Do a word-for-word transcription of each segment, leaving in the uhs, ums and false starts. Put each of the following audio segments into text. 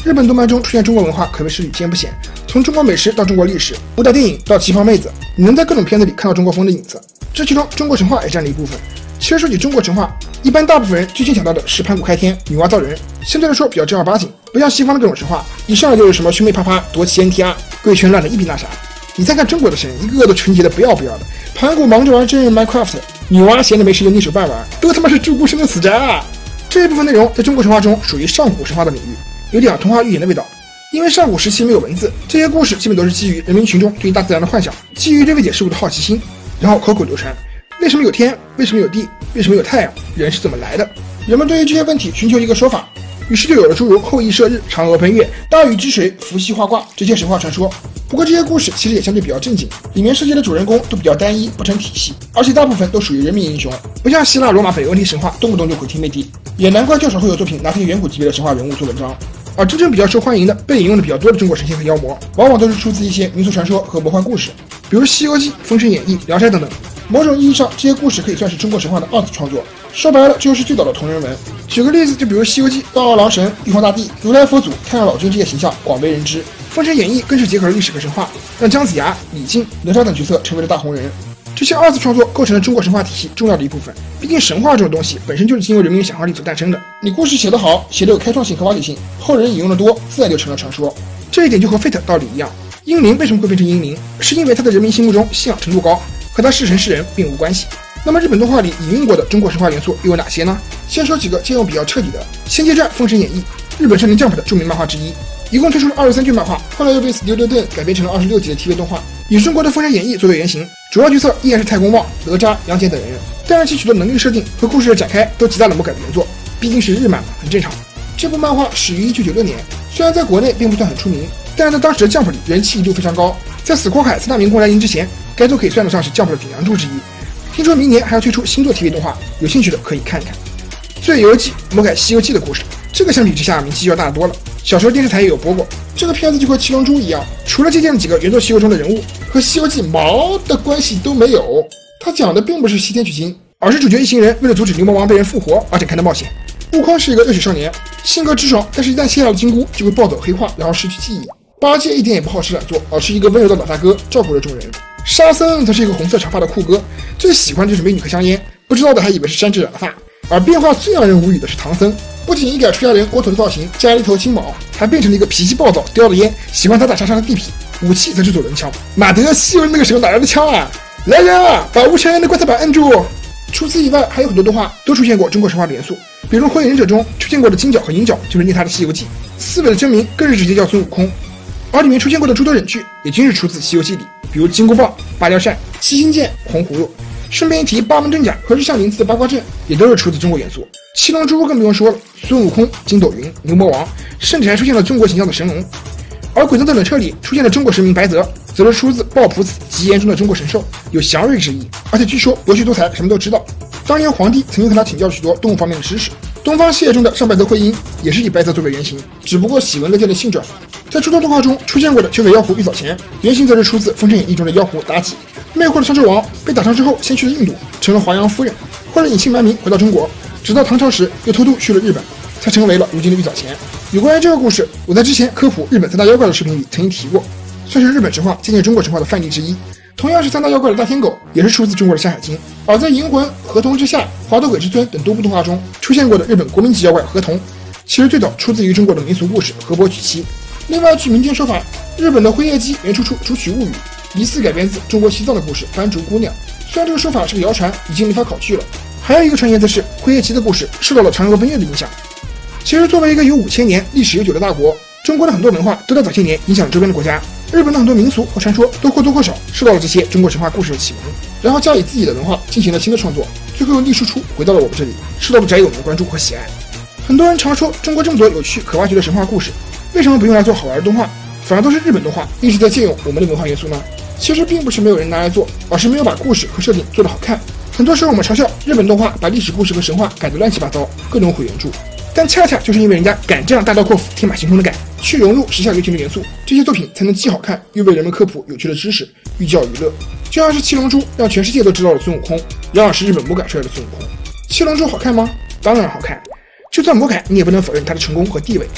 日本动漫中出现中国文化可谓是屡见不鲜，从中国美食到中国历史，武打电影到旗袍妹子，你能在各种片子里看到中国风的影子。这其中中国神话也占了一部分。其实说起中国神话，一般大部分人最先想到的是盘古开天、女娲造人，相对来说比较正儿八经，不像西方的各种神话，一上来就是什么兄妹啪啪、夺奇 N T R、贵圈乱的一笔那啥。你再看中国的神，一个个都纯洁的不要不要的，盘古忙着玩真人 Minecraft， 女娲闲着没事就逆手办玩，都他妈是猪姑生的死宅啊！这一部分内容在中国神话中属于上古神话的领域，有点童话寓言的味道。因为上古时期没有文字，这些故事基本都是基于人民群众对大自然的幻想，基于对未解事物的好奇心，然后口口流传。为什么有天？为什么有地？为什么有太阳？人是怎么来的？人们对于这些问题寻求一个说法，于是就有了诸如后羿射日、嫦娥奔月、大禹治水、伏羲画卦这些神话传说。不过这些故事其实也相对比较正经，里面涉及的主人公都比较单一，不成体系，而且大部分都属于人民英雄，不像希腊、罗马等有问题神话动不动就毁天灭地，也难怪较少会有作品拿这些远古级别的神话人物做文章。而真正比较受欢迎的、被引用的比较多的中国神仙和妖魔，往往都是出自一些民俗传说和魔幻故事，比如《西游记》《封神演义》《聊斋》等等。某种意义上，这些故事可以算是中国神话的二次创作。说白了，这就是最早的同人文。举个例子，就比如《西游记》，大二郎神、玉皇大帝、如来佛祖、太上老君这些形象广为人知。《封神演义》更是结合了历史和神话，让姜子牙、李靖、哪吒等角色成为了大红人。这些二次创作构成了中国神话体系重要的一部分。毕竟神话这种东西本身就是经由人民想象力所诞生的，你故事写得好，写得有开创性和挖掘性，后人引用的多，自然就成了传说。这一点就和 Fate 道理一样，英灵为什么会变成英灵，是因为他在人民心目中信仰程度高，和他是神是人并无关系。那么日本动画里引用过的中国神话元素又有哪些呢？先说几个借用比较彻底的，《仙界传》《封神演义》，日本少年 Jump 的著名漫画之一，一共推出了二十三卷漫画，后来又被 Studio Dun 改编成了二十六集的 T V 动画，以中国的《封神演义》作为原型，主要角色依然是太公望、哪吒、杨戬等人，但是其许多能力设定和故事的展开都极大的魔改了原作，毕竟是日漫嘛，很正常。这部漫画始于一九九六年，虽然在国内并不算很出名，但是在当时的 Jump 里人气一度非常高。在死阔海四大名工来临之前，该作可以算得上是 Jump 的顶梁柱之一。听说明年还要推出新作 T V 动画，有兴趣的可以看看。《醉游记》魔改《西游记》的故事，这个相比之下名气就要大多了。小时候电视台也有播过。这个片子就和《七龙珠》一样，除了借鉴了几个原作西游中的人物，和《西游记》毛的关系都没有。它讲的并不是西天取经，而是主角一行人为了阻止牛魔王被人复活而展开的冒险。悟空是一个热血少年，性格直爽，但是一旦卸掉了金箍，就会暴走黑化，然后失去记忆。八戒一点也不好吃懒做，而是一个温柔的老大哥，照顾着众人。沙僧则是一个红色长发的酷哥，最喜欢的就是美女和香烟，不知道的还以为是山治染了发。而变化最让人无语的是唐僧，不仅一改出家人光头的造型，加了一头青毛，还变成了一个脾气暴躁、叼着烟、喜欢打打杀杀的地痞，武器则是左轮枪。马德西游那个时候哪来的枪啊？来人啊，把吴承恩的棺材板摁住！除此以外，还有很多动画都出现过中国神话的元素，比如《火影忍者》中出现过的金角和银角就是念他的《西游记》，四尾的真名更是直接叫孙悟空。而里面出现过的诸多忍具也均是出自《西游记》里，比如金箍棒、芭蕉扇、七星剑、红葫芦。顺便一提，八门真甲和日向林子的八卦阵也都是出自中国元素。七龙珠更不用说了，孙悟空、筋斗云、牛魔王，甚至还出现了中国形象的神龙。而鬼藏的冷彻里出现的中国神明白泽，则是出自抱朴子吉言中的中国神兽，有祥瑞之意，而且据说博学多才，什么都知道。当年皇帝曾经和他请教了许多动物方面的知识。东方系列中的上白泽慧音也是以白泽作为原型，只不过喜闻乐见的性转。在诸多动画中出现过的九尾妖狐玉藻前，原型则是出自《封神演义》中的妖狐妲己。魅惑的商纣王被打伤之后，先去了印度，成了华阳夫人，后来隐姓埋名回到中国，直到唐朝时又偷渡去了日本，才成为了如今的玉藻前。有关于这个故事，我在之前科普日本三大妖怪的视频里曾经提过，算是日本神话借鉴中国神话的范例之一。同样是三大妖怪的大天狗，也是出自中国的《山海经》。而在《银魂》《河童之下》《华佗鬼之尊》等多部动画中出现过的日本国民级妖怪河童，其实最早出自于中国的民俗故事《河伯娶妻》。另外，据民间说法，日本的《辉夜姬》原出处《竹取物语》，疑似改编自中国西藏的故事《斑竹姑娘》。虽然这个说法是个谣传，已经没法考据了。还有一个传言则是辉夜姬的故事受到了嫦娥奔月的影响。其实，作为一个有五千年历史悠久的大国，中国的很多文化都在早些年影响了周边的国家。日本的很多民俗和传说都或多或少受到了这些中国神话故事的启蒙，然后加以自己的文化进行了新的创作，最后逆输出回到了我们这里，受到了宅友们的关注和喜爱。很多人常说中国这么多有趣可挖掘的神话故事，为什么不用来做好玩的动画，反而都是日本动画一直在借用我们的文化元素呢？其实并不是没有人拿来做，而是没有把故事和设定做得好看。很多时候我们嘲笑日本动画把历史故事和神话改得乱七八糟，各种毁原著，但恰恰就是因为人家敢这样大刀阔斧、天马行空的改，去融入时下流行的元素，这些作品才能既好看又为人们科普有趣的知识，寓教于乐。就像是七龙珠让全世界都知道了孙悟空，然而是日本魔改出来的孙悟空。七龙珠好看吗？当然好看，就算魔改你也不能否认它的成功和地位。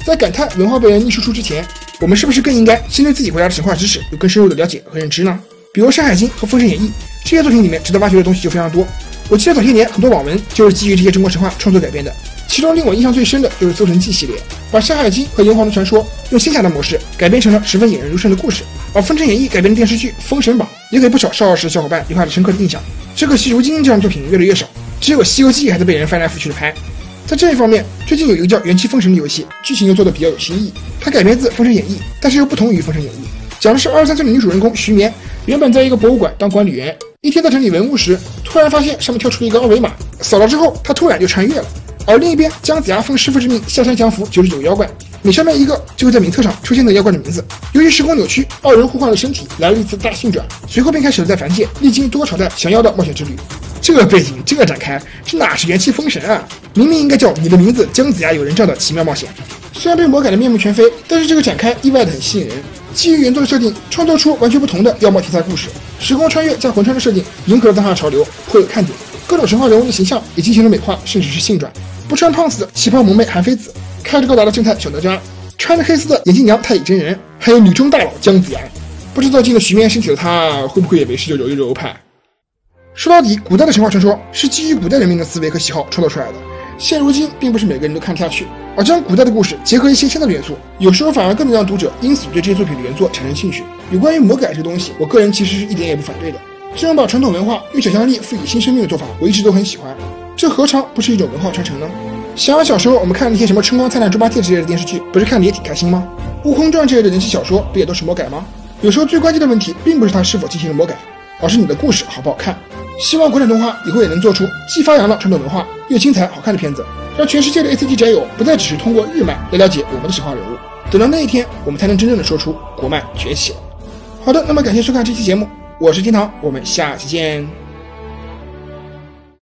在感叹文化被人逆输出之前，我们是不是更应该先对自己国家的神话知识有更深入的了解和认知呢？比如《山海经》和《封神演义》这些作品里面值得挖掘的东西就非常多。我记得早些年很多网文就是基于这些中国神话创作改编的，其中令我印象最深的就是《搜神记》系列，把《山海经》和炎黄的传说用仙侠的模式改编成了十分引人入胜的故事。而《封神演义》改编的电视剧《封神榜》也给不少少儿时的小伙伴留下了深刻的印象。只可惜如今这样的作品越来越少，只有《西游记》还在被人翻来覆去的拍。在这一方面，最近有一个叫《元气封神》的游戏，剧情又做得比较有新意。它改编自《封神演义》，但是又不同于《封神演义》，讲的是二十三岁的女主人公徐绵，原本在一个博物馆当管理员，一天在整理文物时，突然发现上面跳出了一个二维码，扫了之后，她突然就穿越了。而另一边，姜子牙奉师傅之命下山降服九十九个妖怪，每消灭一个，就会在名册上出现那个妖怪的名字。由于时空扭曲，二人互换了身体，来了一次大性转，随后便开始了在凡界历经多个朝代降妖的冒险之旅。这个背景，这个展开，这哪是元气封神啊？明明应该叫你的名字姜子牙有人帐的奇妙冒险。虽然被魔改的面目全非，但是这个展开意外的很吸引人。基于原作的设定，创作出完全不同的妖魔题材故事，时空穿越加魂穿的设定，迎合了当下潮流，颇有看点。各种神话人物的形象也进行了美化，甚至是性转。不穿胖子的旗袍萌妹韩非子，开着高达的正太小哪吒，穿着黑丝的眼镜娘太乙真人，还有女中大佬姜子牙。不知道进了徐绵身体的他，会不会也没事就揉一揉派？说到底，古代的神话传说是基于古代人民的思维和喜好创造出来的，现如今并不是每个人都看得下去。而将古代的故事结合一些现代的元素，有时候反而更能让读者因此对这些作品的原作产生兴趣。有关于魔改这个东西，我个人其实是一点也不反对的。这种把传统文化用想象力赋予新生命的做法，我一直都很喜欢。这何尝不是一种文化传承呢？想想小时候我们看那些什么《春光灿烂猪八戒》之类的电视剧，不是看得也挺开心吗？《悟空传》这类的人气小说不也都是魔改吗？有时候最关键的问题并不是它是否进行了魔改，而是你的故事好不好看。希望国产动画以后也能做出既发扬了传统文化又精彩好看的片子，让全世界的 A C G 宅友不再只是通过日漫来了解我们的神话人物。等到那一天，我们才能真正的说出国漫崛起了。好的，那么感谢收看这期节目，我是天堂，我们下期见。